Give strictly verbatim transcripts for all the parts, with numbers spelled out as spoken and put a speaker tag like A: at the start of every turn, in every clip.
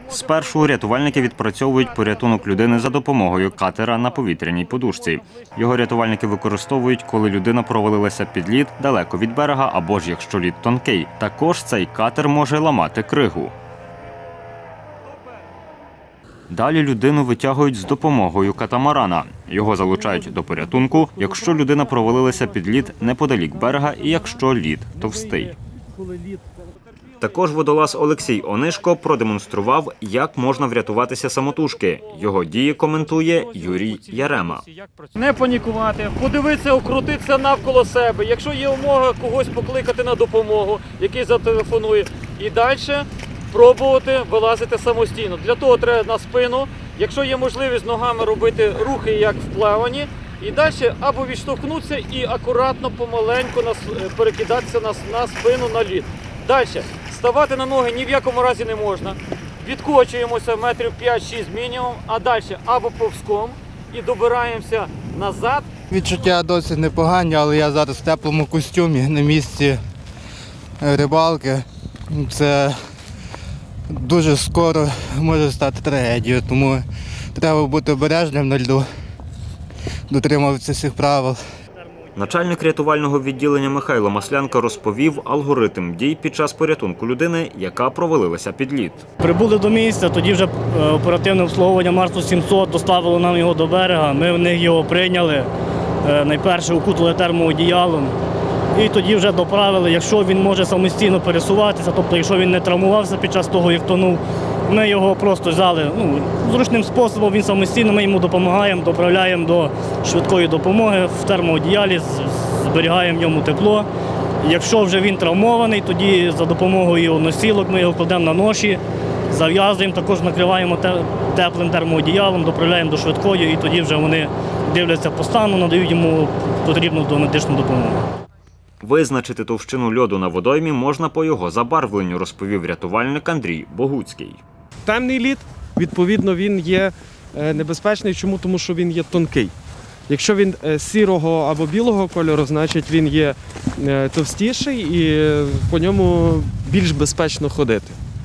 A: Спершу рятувальники відпрацьовують порятунок людини за допомогою катера на повітряній подушці. Його рятувальники використовують, коли людина провалилася під лід далеко від берега або ж якщо лід тонкий. Також цей катер може ламати кригу. Далі людину витягують з допомогою катамарана. Його залучають до порятунку, якщо людина провалилася під лід неподалік берега і якщо лід товстий. Також водолаз Олексій Онишко продемонстрував, як можна врятуватися самотужки. Його дії коментує Юрій Ярема.
B: Не панікувати, подивитися, окрутитися навколо себе. Якщо є умова, когось покликати на допомогу, який зателефонує. І далі пробувати вилазити самостійно. Для того треба на спину. Якщо є можливість ногами робити рухи, як в плаванні. І далі або відштовхнутися і акуратно, помаленьку перекидатися на спину, на лід. Далі. Ставати на ноги ні в якому разі не можна. Відкочуємося метрів п'ять-шість мінімум, а далі або повзком і добираємося назад.
C: Відчуття досить непогані, але я зараз в теплому костюмі на місці рибалки. Це дуже скоро може стати трагедією, тому треба бути обережним на льду, дотримуватися всіх правил.
A: Начальник рятувального відділення Михайло Маслянко розповів алгоритм дій під час порятунку людини, яка провалилася під лід.
D: Прибули до місця, тоді вже оперативне обслуговування Марсу сімсот доставило нам його до берега. Ми в них його прийняли, найперше укутали термоодіялом. І тоді вже доправили, якщо він може самостійно пересуватися, тобто якщо він не травмувався під час того, як тонув, ми його просто взяли ну, зручним способом, він самостійно, ми йому допомагаємо, доправляємо до швидкої допомоги в термоодіялі, зберігаємо в ньому тепло. Якщо вже він травмований, тоді за допомогою носілок ми його кладемо на ноші, зав'язуємо, також накриваємо теплим термоодіялом, доправляємо до швидкої і тоді вже вони дивляться по стану, надають йому потрібну домедичну допомогу.
A: Визначити товщину льоду на водоймі можна по його забарвленню, розповів рятувальник Андрій Богуцький.
E: Темний лід, відповідно, він є небезпечний. Чому? Тому що він є тонкий. Якщо він сірого або білого кольору, значить він є товстіший і по ньому більш безпечно ходити.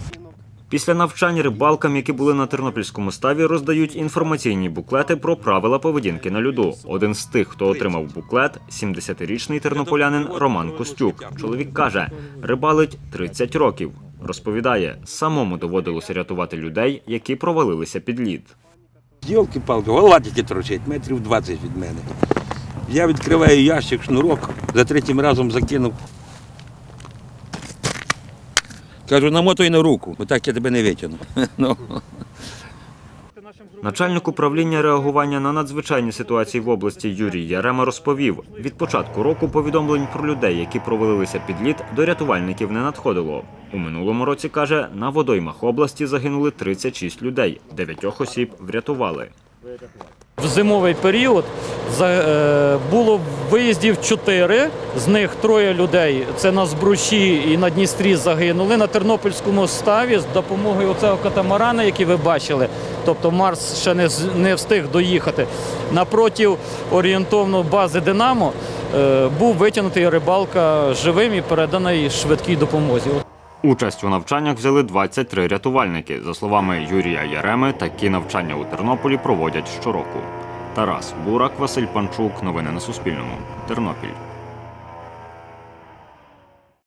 A: Після навчань рибалкам, які були на Тернопільському ставі, роздають інформаційні буклети про правила поведінки на льоду. Один з тих, хто отримав буклет – сімдесятирічний тернополянин Роман Костюк. Чоловік каже, рибалить тридцять років. Розповідає, самому доводилося рятувати людей, які провалилися під лід.
F: Йолки-палки, голова тільки торчить, метрів двадцять від мене. Я відкриваю ящик, шнурок, за третім разом закинув. Кажу, намотуй на руку, бо так я тебе не витягну.
A: Начальник управління реагування на надзвичайні ситуації в області Юрій Ярема розповів, від початку року повідомлень про людей, які провалилися під лід, до рятувальників не надходило. У минулому році, каже, на водоймах області загинули тридцять шість людей, дев'ятьох осіб врятували.
B: В зимовий період було виїздів чотири, з них троє людей, це на Збруші і на Дністрі загинули. На Тернопільському ставі з допомогою оцього катамарана, який ви бачили, тобто Марс ще не, не встиг доїхати, напротив орієнтовно бази «Динамо» був витягнутий рибалка живим і переданий швидкій допомозі.
A: Участь у навчаннях взяли двадцять три рятувальники. За словами Юрія Яреми, такі навчання у Тернополі проводять щороку. Тарас Бурак, Василь Панчук. Новини на Суспільному. Тернопіль.